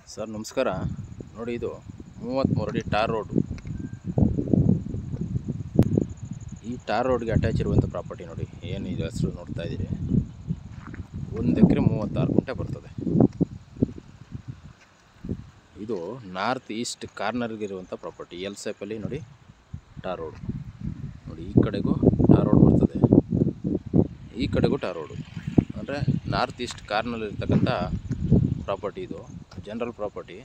Sir ನಮಸ್ಕಾರ. ನೋಡಿ, ಇದು 33 ಅಡಿ ಟಾರ್ ರೋಡು. ಈ ಟಾರ್ ರೋಡ್ಗೆ ಅಟ್ಯಾಚ್ ಇರುವಂಥ ಪ್ರಾಪರ್ಟಿ ನೋಡಿ, ಏನು ಇದು ಹೆಸರು ನೋಡ್ತಾ ಇದ್ದೀರಿ. 1 ಎಕರೆ 36 ಗುಂಟೆ ಬರ್ತದೆ. ಇದು ನಾರ್ತ್ ಈಸ್ಟ್ ಕಾರ್ನರ್ಗಿರುವಂಥ ಪ್ರಾಪರ್ಟಿ. ಎಲ್ ಸೇಪಲ್ಲಿ ನೋಡಿ ಟಾರ್ ರೋಡು. ನೋಡಿ, ಈ ಕಡೆಗೂ ಟಾರ್ ರೋಡ್ ಬರ್ತದೆ, ಈ ಕಡೆಗೂ ಟಾರ್ ರೋಡು. ಅಂದರೆ ನಾರ್ತ್ ಈಸ್ಟ್ ಕಾರ್ನಲ್ಲಿರ್ತಕ್ಕಂಥ ಪ್ರಾಪರ್ಟಿ. ಇದು ಜನರಲ್ ಪ್ರಾಪರ್ಟಿ.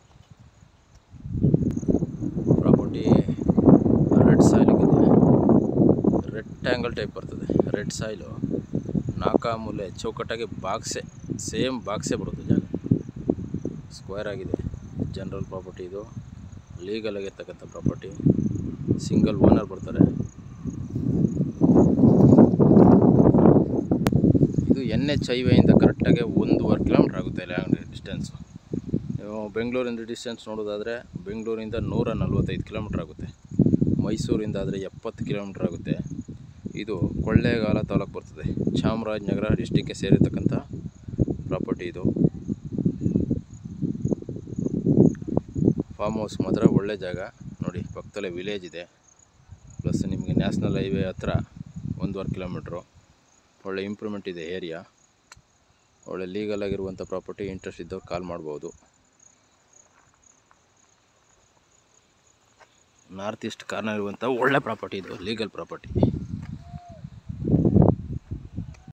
ರೆಡ್ ಸಾಯಿಲಿಗಿದೆ, ರೆಕ್ಟ್ಯಾಂಗಲ್ ಟೈಪ್ ಬರ್ತದೆ. ರೆಡ್ ಸಾಯಿಲು 4 ಮೂಲೆ ಚೌಕಟ್ಟಾಗಿ ಸೇಮ್ ಬಾಕ್ಸೇ ಬರುತ್ತೆ. ಜಾಗ ಸ್ಕ್ವೇರ್ ಆಗಿದೆ. General property. ಇದು ಲೀಗಲ್ ಆಗಿರ್ತಕ್ಕಂಥ ಪ್ರಾಪರ್ಟಿ. ಸಿಂಗಲ್ ಓನರ್ ಬರ್ತಾರೆ. ಇದು NH ಹೈವೇಯಿಂದ ಕರೆಕ್ಟಾಗಿ 1.5 ಕಿಲೋಮೀಟ್ರ್ ಆಗುತ್ತೆ ಲ್ಯಾಂಡ್ ಡಿಸ್ಟೆನ್ಸು. ನೀವು ಬೆಂಗಳೂರಿಂದ ಡಿಸ್ಟೆನ್ಸ್ ನೋಡೋದಾದರೆ ಬೆಂಗಳೂರಿಂದ 145 ಕಿಲೋಮೀಟ್ರ್ ಆಗುತ್ತೆ. ಮೈಸೂರಿಂದ ಆದರೆ 70 ಕಿಲೋಮೀಟ್ರ್ ಆಗುತ್ತೆ. ಇದು ಕೊಳ್ಳೇಗಾಲ ತಾಲೂಕು ಬರ್ತದೆ. ಚಾಮರಾಜನಗರ ಡಿಸ್ಟಿಕ್ಗೆ ಸೇರಿರ್ತಕ್ಕಂಥ ಪ್ರಾಪರ್ಟಿ. ಇದು ಫಾರ್ಮ್ ಹೌಸ್ ಮಾತ್ರ ಒಳ್ಳೆ ಜಾಗ ನೋಡಿ. ಪಕ್ಕದಲ್ಲೇ ವಿಲೇಜ್ ಇದೆ, ಪ್ಲಸ್ ನಿಮಗೆ ನ್ಯಾಷನಲ್ ಹೈವೇ ಹತ್ರ 1.5 ಕಿಲೋಮೀಟ್ರು. ಒಳ್ಳೆ ಇಂಪ್ರೂವ್ಮೆಂಟ್ ಇದೆ ಏರಿಯಾ. ಒಳ್ಳೆ ಲೀಗಲ್ ಆಗಿರುವಂಥ ಪ್ರಾಪರ್ಟಿ. ಇಂಟ್ರೆಸ್ಟ್ ಇದ್ದವ್ರು ಕಾಲ್ ಮಾಡ್ಬೋದು. ನಾರ್ತ್ ಈಸ್ಟ್ ಕಾರ್ನರ್ ಇರುವಂಥ ಒಳ್ಳೆ ಪ್ರಾಪರ್ಟಿ. ಇದು ಲೀಗಲ್ ಪ್ರಾಪರ್ಟಿ.